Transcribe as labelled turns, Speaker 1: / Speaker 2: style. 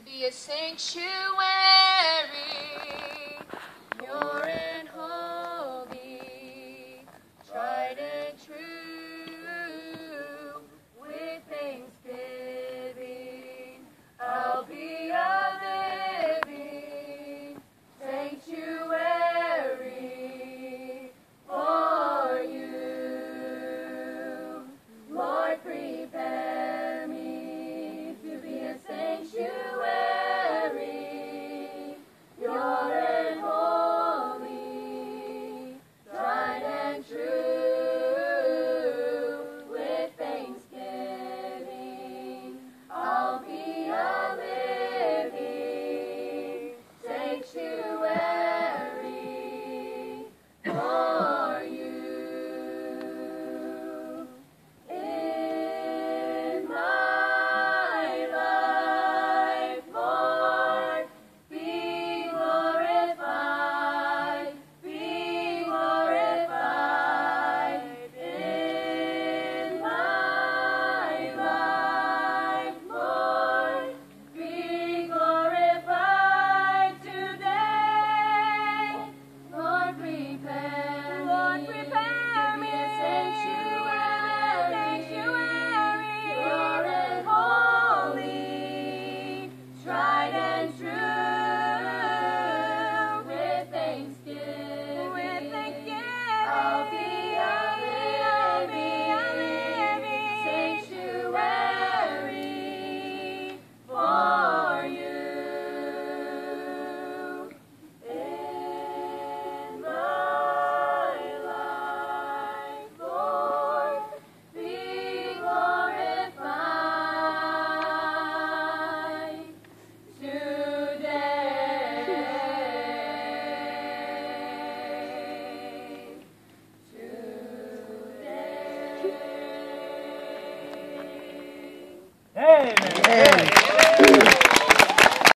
Speaker 1: be a sanctuary, pure and holy, tried and true, with thanksgiving, I'll be a living sanctuary for you. Lord, prepare me to be a sanctuary, pure and holy, tried and true, with thanksgiving, I'll be a living sanctuary for you. In my life, Lord, be glorified, be glorified. In my life, Lord, be glorified today. Lord, prepare me to be a sanctuary, pure and holy, tried and true, with thanksgiving, I'll be a living sanctuary for you. In my life, Lord, be glorified today.
Speaker 2: Amen.